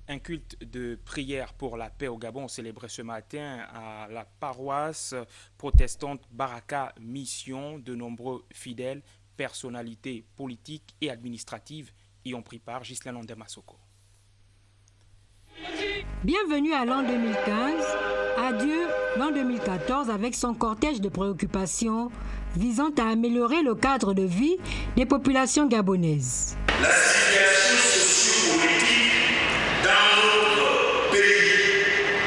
Un culte de prière pour la paix au Gabon célébré ce matin à la paroisse protestante Baraka Mission. De nombreux fidèles, personnalités politiques et administratives y ont pris part. Ghislaine Ondemassoko. Bienvenue à l'an 2015, adieu l'an 2014 avec son cortège de préoccupations visant à améliorer le cadre de vie des populations gabonaises. La situation socio-politique dans notre pays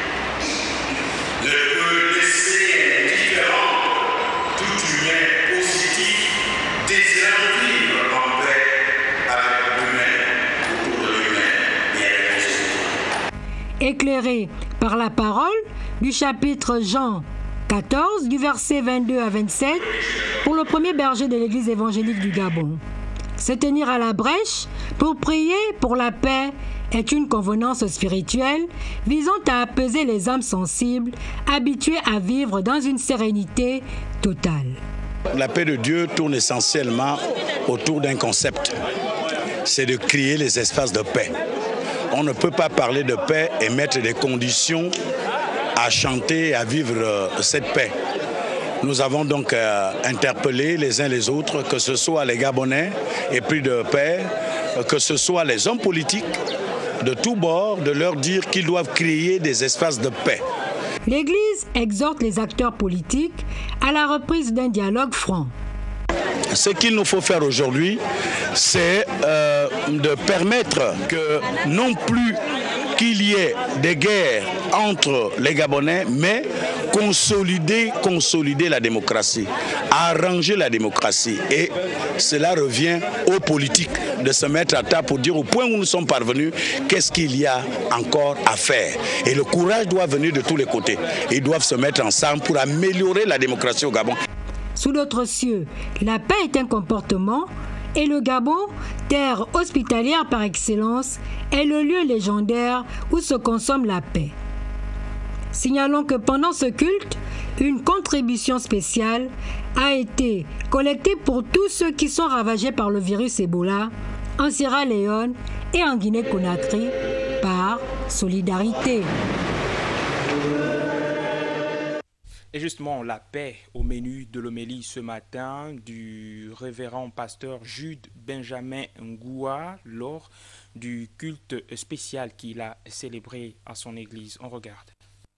ne peut laisser indifférent tout humain positif désirant vivre en paix avec l'humain, autour de l'humain et avec les autres. Éclairé par la parole du chapitre Jean 14, du verset 22 à 27, pour le premier berger de l'Église évangélique du Gabon. Se tenir à la brèche pour prier pour la paix est une convenance spirituelle visant à apaiser les âmes sensibles, habituées à vivre dans une sérénité totale. La paix de Dieu tourne essentiellement autour d'un concept, c'est de créer les espaces de paix. On ne peut pas parler de paix et mettre des conditions à chanter et à vivre cette paix. Nous avons donc interpellé les uns les autres, que ce soit les Gabonais épris de paix, que ce soit les hommes politiques de tous bords, de leur dire qu'ils doivent créer des espaces de paix. L'Église exhorte les acteurs politiques à la reprise d'un dialogue franc. Ce qu'il nous faut faire aujourd'hui, c'est de permettre que non plus qu'il y ait des guerres entre les Gabonais, mais consolider la démocratie, arranger la démocratie. Et cela revient aux politiques de se mettre à table pour dire au point où nous sommes parvenus, qu'est-ce qu'il y a encore à faire. Et le courage doit venir de tous les côtés. Ils doivent se mettre ensemble pour améliorer la démocratie au Gabon. Sous d'autres cieux, la paix est un comportement et le Gabon, terre hospitalière par excellence, est le lieu légendaire où se consomme la paix. Signalons que pendant ce culte, une contribution spéciale a été collectée pour tous ceux qui sont ravagés par le virus Ebola en Sierra Leone et en Guinée-Conakry par solidarité. Et justement, la paix au menu de l'homélie ce matin du révérend pasteur Jude Benjamin Ngoua lors du culte spécial qu'il a célébré à son église. On regarde.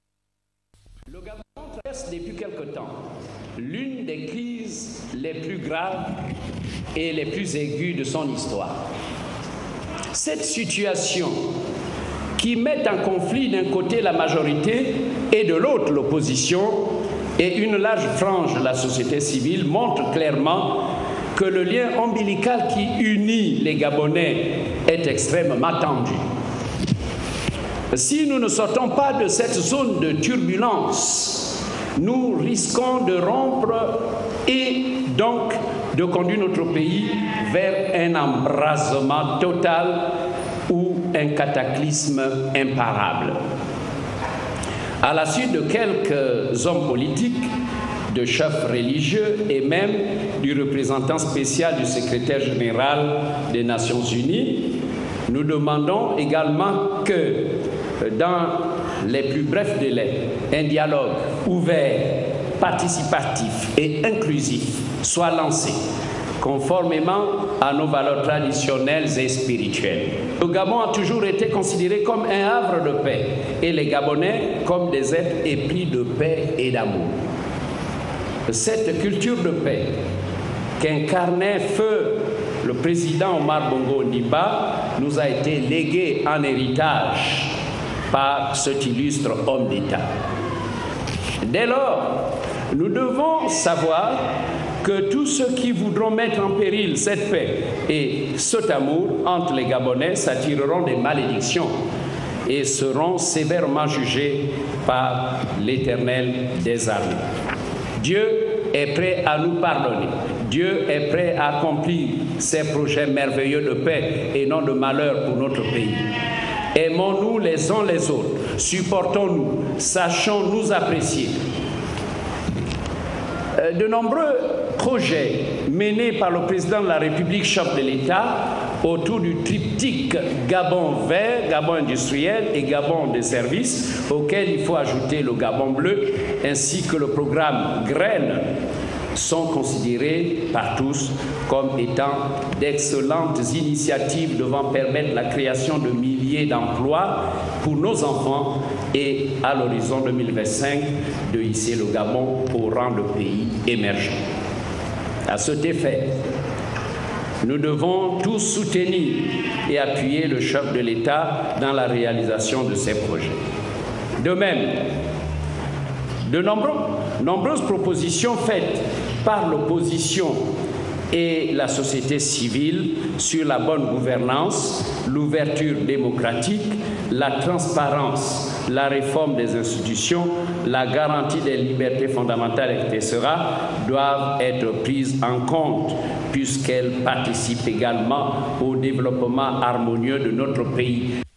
Le Gabon traverse depuis quelque temps l'une des crises les plus graves et les plus aiguës de son histoire. Cette situation qui met en conflit d'un côté la majorité et de l'autre l'opposition et une large frange de la société civile montre clairement que le lien ombilical qui unit les Gabonais est extrêmement tendu. Si nous ne sortons pas de cette zone de turbulence, nous risquons de rompre et donc de conduire notre pays vers un embrasement total ou un cataclysme imparable. À la suite de quelques hommes politiques, de chefs religieux et même du représentant spécial du secrétaire général des Nations Unies, nous demandons également que, dans les plus brefs délais, un dialogue ouvert, participatif et inclusif soit lancé, conformément à nos valeurs traditionnelles et spirituelles. Le Gabon a toujours été considéré comme un havre de paix et les Gabonais comme des êtres épris de paix et d'amour. Cette culture de paix qu'incarnait feu le président Omar Bongo Ondimba nous a été léguée en héritage par cet illustre homme d'État. Dès lors, nous devons savoir que tous ceux qui voudront mettre en péril cette paix et cet amour entre les Gabonais s'attireront des malédictions et seront sévèrement jugés par l'Éternel des armées. Dieu est prêt à nous pardonner. Dieu est prêt à accomplir ses projets merveilleux de paix et non de malheur pour notre pays. Aimons-nous les uns les autres, supportons-nous, sachons nous apprécier. De nombreux projets menés par le président de la République, chef de l'État, autour du triptyque Gabon vert, Gabon industriel et Gabon des services, auquel il faut ajouter le Gabon bleu, ainsi que le programme Graines, sont considérés par tous comme étant d'excellentes initiatives devant permettre la création de milliers d'emplois pour nos enfants et, à l'horizon 2025, de hisser le Gabon au rang de pays émergent. À cet effet, nous devons tous soutenir et appuyer le chef de l'État dans la réalisation de ces projets. De même, de nombreuses propositions faites par l'opposition et la société civile sur la bonne gouvernance, l'ouverture démocratique, la transparence, la réforme des institutions, la garantie des libertés fondamentales, etc., doivent être prises en compte puisqu'elles participent également au développement harmonieux de notre pays.